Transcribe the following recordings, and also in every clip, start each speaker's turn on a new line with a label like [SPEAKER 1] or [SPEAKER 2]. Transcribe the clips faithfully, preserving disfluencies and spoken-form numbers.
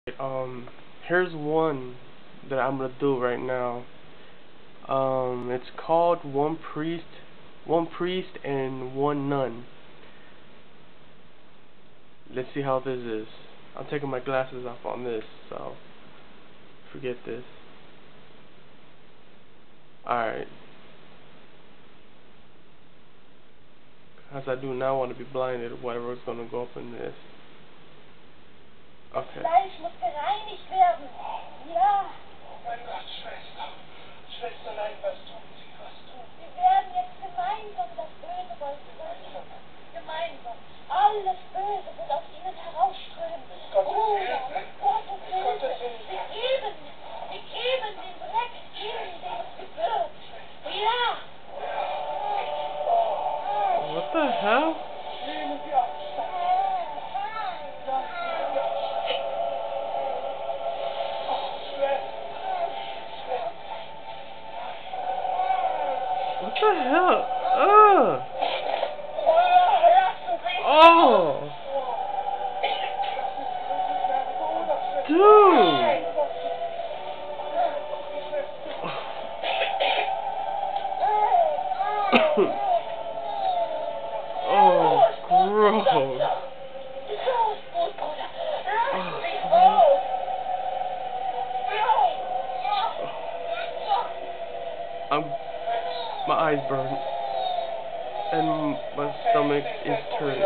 [SPEAKER 1] Um, here's one that I'm gonna do right now. Um, it's called One Priest, One Priest and One Nun. Let's see how this is. I'm taking my glasses off on this, so forget this. Alright. As I do now want to be blinded, whatever's gonna go up in this. Okay.
[SPEAKER 2] Fleisch muss gereinigt werden. Ja.
[SPEAKER 3] Mein Gott, Schwester. Schwesterlein, was tun Sie? Was tun Sie?
[SPEAKER 2] Wir werden jetzt gemeinsam das Böse überwinden. Gemeinsam. Alles Böse wird aus ihnen herausströmen.
[SPEAKER 3] Gottes
[SPEAKER 2] Bruder,
[SPEAKER 3] Hilfe.
[SPEAKER 2] mit Gottes Hilfe.
[SPEAKER 3] Gottes Hilfe.
[SPEAKER 2] Wir geben, wir geben den Dreck hin, den es gebührt. Ja.
[SPEAKER 1] What the hell?
[SPEAKER 3] Nehmen Sie Abstand.
[SPEAKER 1] What the hell? Ugh! Oh! Dude! Oh, gross! I'm, my eyes burn, and my stomach is turning.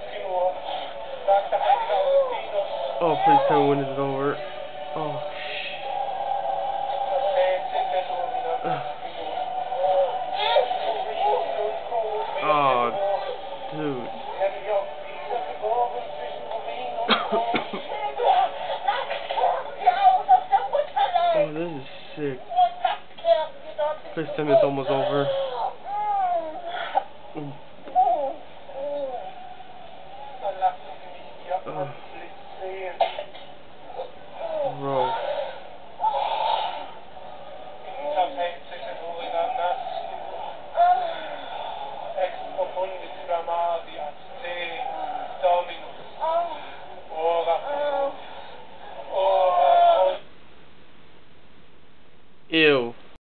[SPEAKER 1] Oh, please tell me when it's over. Oh, oh, dude. Oh, this is sick. Please tell me it's almost over.